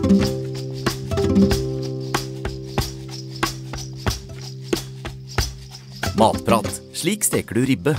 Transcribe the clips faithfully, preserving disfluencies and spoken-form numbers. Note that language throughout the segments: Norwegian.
Matprat. Slik steker du ribbe.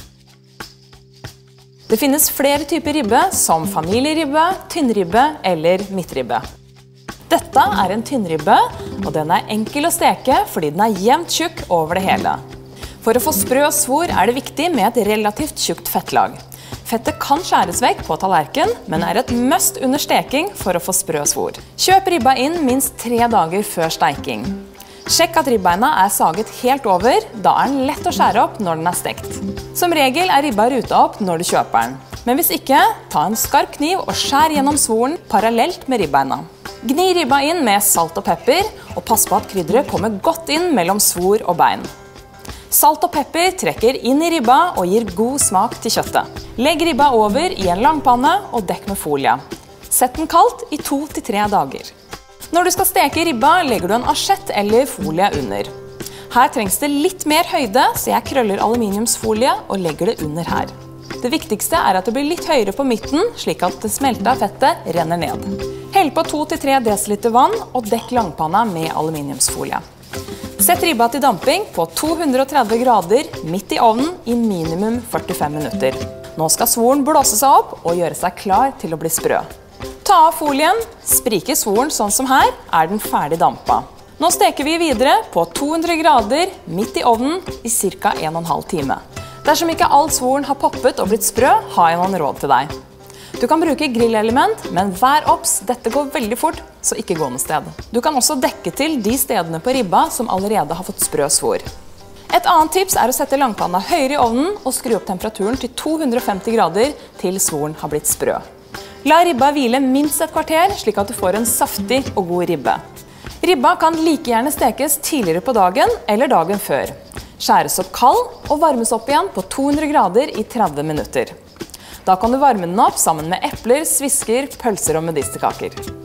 Det finnes flere typer ribbe, som familieribbe, tynnribbe eller midtribbe. Dette er en tynnribbe, og den er enkel å steke fordi den er jevnt tjukk over det hele. For å få sprø svor er det viktig med et relativt tjukt fettlag. Fettet kan skjæres vekk på tallerken, men er et must under steking for å få sprø svor. Kjøp ribba inn minst tre dager før steiking. Sjekk at ribbeina er saget helt over, da er den lett å skjære opp når den er stekt. Som regel er ribba ruta opp når du kjøper den. Men hvis ikke, ta en skarp kniv og skjær gjennom svoren parallelt med ribbeina. Gni ribba inn med salt og pepper, og pass på at krydderet kommer godt inn mellom svor og bein. Salt og pepper trekker inn i ribba og gir god smak til kjøttet. Legg ribba over i en langpanne og dekk med folie. Sett den kaldt i to til tre dager. Når du skal steke ribba, legger du en asjett eller folie under. Her trengs det litt mer høyde, så jeg krøller aluminiumsfolie og legger det under her. Det viktigste er at det blir litt høyere på midten, slik at det smelta fettet renner ned. Hell på to til tre desiliter vann og dekk langpanna med aluminiumsfolie. Sett ribba til damping på to hundre og tretti grader midt i ovnen i minimum førtifem minutter. Nå skal svoren blåse seg opp og gjøre seg klar til å bli sprø. Ta av folien, sprike svoren sånn som her, er den ferdig dampa. Nå steker vi videre på to hundre grader midt i ovnen i ca. en og en halv time. Dersom ikke all svoren har poppet og blitt sprø, har jeg noen råd til deg. Du kan bruke grillelement, men vær obs, dette går veldig fort, så ikke gå noe sted. Du kan også dekke til de stedene på ribba som allerede har fått sprø svor. Et annet tips er å sette langpanna høyere i ovnen og skru opp temperaturen til to hundre og femti grader til svoren har blitt sprø. La ribba hvile minst et kvarter, slik at du får en saftig og god ribbe. Ribba kan like gjerne stekes tidligere på dagen eller dagen før. Skjæres opp kald og varmes opp igjen på to hundre grader i tretti minutter. Da kan du varme den opp sammen med epler, svisker, pølser og medisterkaker.